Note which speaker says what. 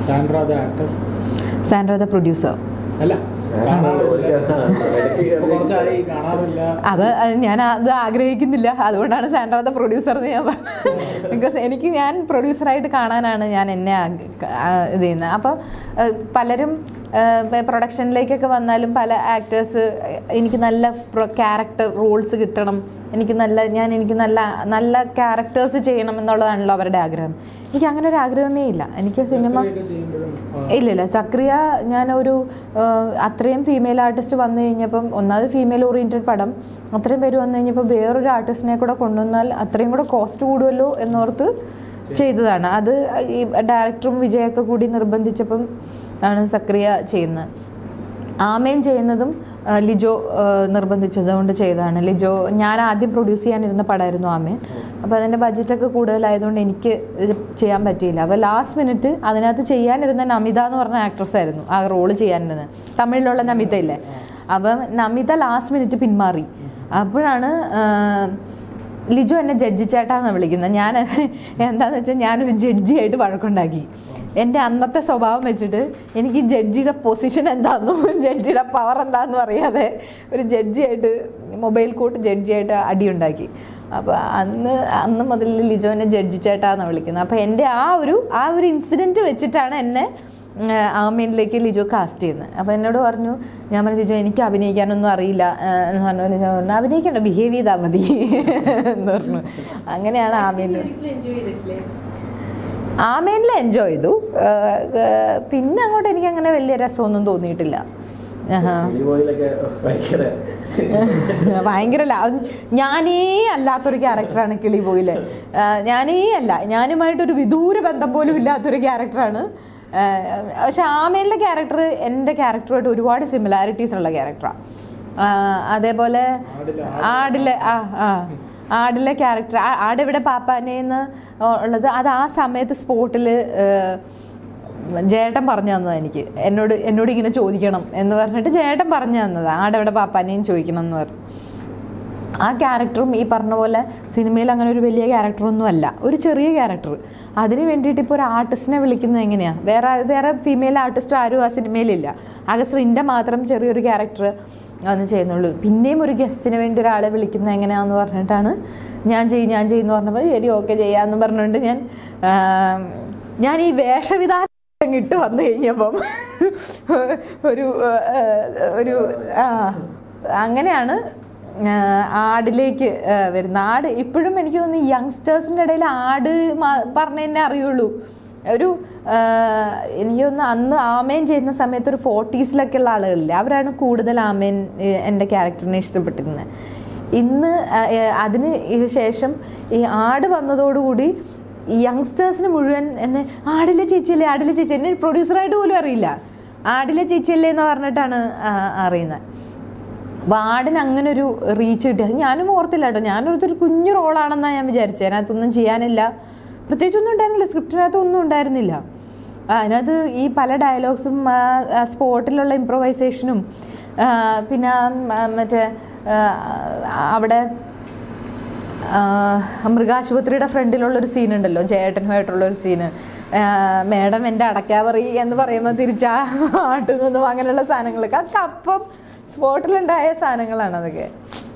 Speaker 1: Sandra the producer. അത് ഞാൻ അത് ആഗ്രഹിക്കുന്നില്ല, അതുകൊണ്ടാണ് സാൻഡ്ര ദ പ്രൊഡ്യൂസർ എന്ന് ഞാൻ പറഞ്ഞത്. ബിക്കോസ് ഞാൻ പ്രൊഡ്യൂസറായിട്ട് കാണാനാണ് ഞാൻ എന്നെ ഇത് ചെയ്യുന്നത്. അപ്പോൾ പലരും പ്രൊഡക്ഷനിലേക്കൊക്കെ വന്നാലും പല ആക്ടേഴ്സ് എനിക്ക് നല്ല ക്യാരക്ടർ റോൾസ് കിട്ടണം, എനിക്ക് നല്ല ക്യാരക്ടേഴ്സ് ചെയ്യണം എന്നുള്ളതാണല്ലോ അവരുടെ ആഗ്രഹം. എനിക്ക് അങ്ങനെ ഒരു ആഗ്രഹമേ ഇല്ല. എനിക്ക് സിനിമ ഇല്ല. സക്രിയ ഞാനൊരു അത്രയും ഫീമെയിൽ ആർട്ടിസ്റ്റ് വന്നു കഴിഞ്ഞപ്പം, ഒന്നാമത് ഫീമെയിൽ ഓറിയൻറ്റഡ് പടം, അത്രയും പേര് വന്നു കഴിഞ്ഞപ്പോൾ വേറൊരു ആർട്ടിസ്റ്റിനെ കൂടെ കൊണ്ടുവന്നാൽ അത്രയും കൂടെ കോസ്റ്റ് കൂടുമല്ലോ എന്നോർത്ത് ചെയ്തതാണ്. അത് ഈ ഡയറക്ടറും വിജയൊക്കെ കൂടി നിർബന്ധിച്ചപ്പം ആണ് സക്രിയ ചെയ്യുന്നത്. ആമേൻ ചെയ്യുന്നതും ലിജോ നിർബന്ധിച്ചതുകൊണ്ട് ചെയ്തതാണ്. ലിജോ ഞാൻ ആദ്യം പ്രൊഡ്യൂസ് ചെയ്യാനിരുന്ന പടമായിരുന്നു ആമേൻ. അപ്പോൾ അതിൻ്റെ ബഡ്ജറ്റൊക്കെ കൂടുതലായതുകൊണ്ട് എനിക്ക് ചെയ്യാൻ പറ്റിയില്ല. അപ്പോൾ ലാസ്റ്റ് മിനിറ്റ് അതിനകത്ത് ചെയ്യാനിരുന്ന നമിത എന്ന് പറഞ്ഞ ആക്ട്രസ് ആയിരുന്നു ആ റോള് ചെയ്യാനിരുന്നത്, തമിഴിലുള്ള നമിത ഇല്ലേ. അപ്പം നമിത ലാസ്റ്റ് മിനിറ്റ് പിന്മാറി. അപ്പോഴാണ് ലിജോ എന്നെ ജഡ്ജി ചേട്ടാന്നാണ് വിളിക്കുന്നത്. ഞാൻ എന്താണെന്ന് വെച്ചാൽ ഞാനൊരു ജഡ്ജിയായിട്ട് വഴക്കുണ്ടാക്കി. എൻ്റെ അന്നത്തെ സ്വഭാവം വെച്ചിട്ട് എനിക്ക് ജഡ്ജിയുടെ പൊസിഷൻ എന്താണെന്നും ജഡ്ജിയുടെ പവർ എന്താണെന്നും അറിയാതെ ഒരു ജഡ്ജിയായിട്ട്, മൊബൈൽ കോർട്ട് ജഡ്ജിയായിട്ട് അടിയുണ്ടാക്കി. അപ്പോൾ അന്ന് മുതൽ ലിജോനെ ജഡ്ജി ചേട്ടാന്നാണ് വിളിക്കുന്നത്. അപ്പോൾ എൻ്റെ ആ ഒരു ഇൻസിഡൻറ്റ് വെച്ചിട്ടാണ് എന്നെ ആമേനിലേക്ക് ലിജോ കാസ്റ്റ് ചെയ്യുന്നത്. അപ്പോൾ എന്നോട് പറഞ്ഞു, ഞാൻ പറഞ്ഞു ലിജോ എനിക്ക് അഭിനയിക്കാനൊന്നും അറിയില്ല എന്ന് പറഞ്ഞു. ലിജോ പറഞ്ഞു അഭിനയിക്കണ്ട, ബിഹേവ് ചെയ്താൽ മതി എന്ന് പറഞ്ഞു. അങ്ങനെയാണ് ആമേനിൽ എൻജോയ് ചെയ്തു. പിന്നെ അങ്ങോട്ട് എനിക്ക് അങ്ങനെ വലിയ രസമൊന്നും തോന്നിയിട്ടില്ല. ഭയങ്കര ഞാനേ അല്ലാത്തൊരു ക്യാരക്ടറാണ് കിളി ബോയിലെ. ഞാനുമായിട്ടൊരു വിദൂര ബന്ധം പോലും ഇല്ലാത്തൊരു ക്യാരക്ടറാണ്. പക്ഷെ ആമേനിലെ ക്യാരക്ടർ എൻ്റെ ക്യാരക്ടറുമായിട്ട് ഒരുപാട് സിമിലാരിറ്റീസ് ഉള്ള ക്യാരക്ടറാണ്. അതേപോലെ ആടിലെ ക്യാരക്ടർ, ആടെവിടെ പാപ്പാനേന്ന് ഉള്ളത്, അത് ആ സമയത്ത് സ്പോട്ടിൽ ജേട്ടൻ പറഞ്ഞു തന്നതാണ് എനിക്ക്. എന്നോട് ഇങ്ങനെ ചോദിക്കണം എന്ന് പറഞ്ഞിട്ട് ജേട്ടൻ പറഞ്ഞു തന്നതാണ്, ആടെവിടെ പാപ്പാനേന്ന് ചോദിക്കണം എന്ന് പറഞ്ഞു. ആ ക്യാരക്ടറും ഈ പറഞ്ഞ പോലെ സിനിമയിൽ അങ്ങനെ ഒരു വലിയ ക്യാരക്ടറൊന്നും അല്ല, ഒരു ചെറിയ ക്യാരക്ടർ. അതിന് വേണ്ടിയിട്ട് ഇപ്പോൾ ഒരു ആർട്ടിസ്റ്റിനെ വിളിക്കുന്നത് എങ്ങനെയാണ്? വേറെ ഫീമെയിൽ ആർട്ടിസ്റ്റ് ആരും ആ സിനിമയിലില്ല. ആകെ ശ്രിൻ്റെ മാത്രം ചെറിയൊരു ക്യാരക്ടർ അന്ന് ചെയ്യുന്നുള്ളൂ. പിന്നെയും ഒരു ഗസ്റ്റിന് വേണ്ടി ഒരാളെ വിളിക്കുന്നത് എങ്ങനെയാണെന്ന് പറഞ്ഞിട്ടാണ് ഞാൻ ചെയ്യുമെന്ന് പറഞ്ഞപ്പോൾ ശരി ഓക്കെ ചെയ്യാമെന്ന് പറഞ്ഞുകൊണ്ട് ഞാൻ ഈ വേഷവിധാനം ഇട്ട് വന്നു കഴിഞ്ഞപ്പം ഒരു അങ്ങനെയാണ് ആടിലേക്ക് വരുന്ന. ആട് ഇപ്പോഴും എനിക്ക് തോന്നുന്നു യങ്സ്റ്റേഴ്സിൻ്റെ ഇടയിൽ ആട് പറഞ്ഞതന്നെ അറിയുള്ളൂ. എനിക്ക് തോന്നുന്നു അന്ന് ആമേൻ ചെയ്യുന്ന സമയത്ത് ഒരു 40s ഉള്ള ആളുകളില്ലേ, അവരാണ് കൂടുതൽ ആമേൻ എൻ്റെ ക്യാരക്ടറിനെ ഇഷ്ടപ്പെട്ടിരുന്നത്. ഇന്ന് അതിന് ശേഷം ഈ ആട് വന്നതോടുകൂടി ഈ യങ്സ്റ്റേഴ്സിന് മുഴുവൻ എന്നെ ആടിലെ ചേച്ചിയല്ലേ എന്നെ പ്രൊഡ്യൂസറായിട്ട് പോലും അറിയില്ല, ആടിലെ ചേച്ചിയല്ലേ എന്ന് പറഞ്ഞിട്ടാണ് അറിയുന്നത്. അപ്പോൾ ആടിന് അങ്ങനെ ഒരു റീച്ച് കിട്ടിയത് ഞാനും ഓർത്തില്ല കേട്ടോ. ഞാനൊരു കുഞ്ഞു റോളാണെന്നാണ് ഞാൻ വിചാരിച്ചത്. അതിനകത്തൊന്നും ചെയ്യാനില്ല, പ്രത്യേകിച്ചൊന്നും ഉണ്ടായിരുന്നില്ല, സ്ക്രിപ്റ്റിനകത്തൊന്നും ഉണ്ടായിരുന്നില്ല. അതിനകത്ത് ഈ പല ഡയലോഗ്സും സ്പോട്ടിലുള്ള ഇംപ്രൊവൈസേഷനും പിന്നെ മറ്റേ അവിടെ മൃഗാശുപത്രിയുടെ ഫ്രണ്ടിലുള്ളൊരു സീനുണ്ടല്ലോ, ചേട്ടനുമായിട്ടുള്ളൊരു സീന്, മേഡം എൻ്റെ അടയ്ക്കാവറി എന്ന് പറയുമ്പോൾ തിരിച്ചാ ആട്ടുന്നതും അങ്ങനെയുള്ള സാധനങ്ങളൊക്കെ അതൊക്കെ അപ്പം സ്പോട്ടിലുണ്ടായ സാധനങ്ങളാണ് അതൊക്കെ.